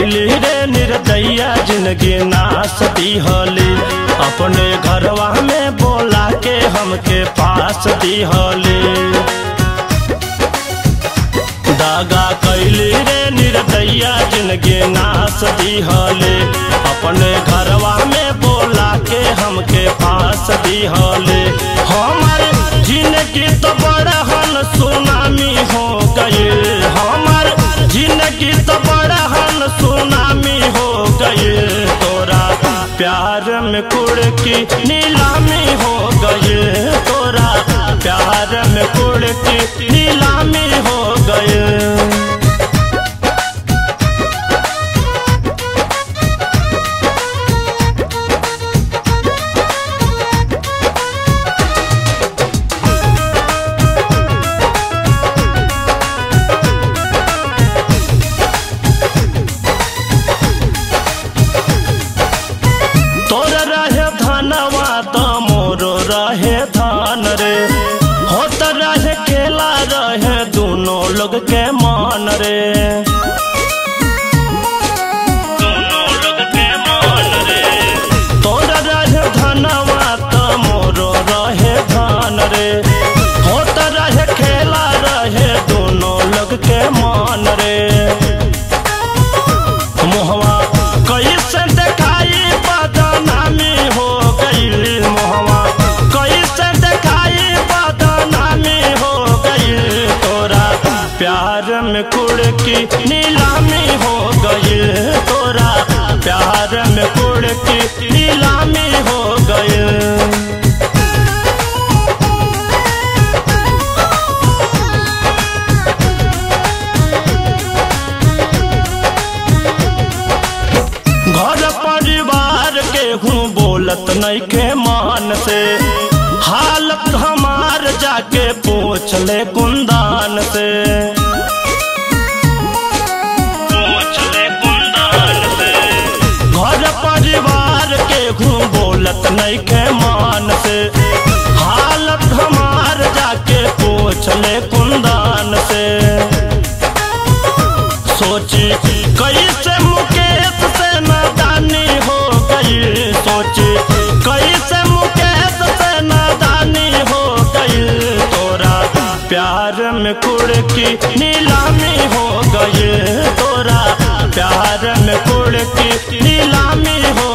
कैली रे निर्दया जिंदगी नाश दिहली। अपने घरवा में बोला के हमके पास दिहली। दागा कैली रे निर्दया जिंदगी नाश दिहली। अपने घरवा में बोला के हमके पास दिहली। हमार जिंदगी तो बड़हन सुनामी हो गई। हमार जिंदगी तो बड़हन सुनामी हो गई। तोरा प्यार में कुड़की नीलामी हो गई। तोरा प्यार में कुड़की नीलामी हो गई। रहे धान रे होत रहे खेला रहे दोनों लोग के मान रे। दोनों लोग के मान रे। तोरा रहे धनवा त मोरो रहे धान रे। होत रहे खेला रहे दोनों लोग के मान रे। मुहवा कैसे देखाई बदनामी हो गई। मुहवा प्यार में कुड़की नीलामी हो गई। तोरा प्यार में कुड़की नीलामी हो गई। घर परिवार के हूँ बोलत नहीं के मान से। हालत हमार जाके पूछ ले कुंदान से। पूछ ले कुंदान से। घर परिवार के हूँ बोलत नहीं के मान से। हालत हमार जाके पूछ ले कुंदान से। सोची कैसे मुकेश से नादानी हो गई। सोची कैसे मुकेश से नादानी हो गई। तोरा प्यार में कुड़की नीलामी हो गई। तोरा प्यार में कुड़की नीलामी हो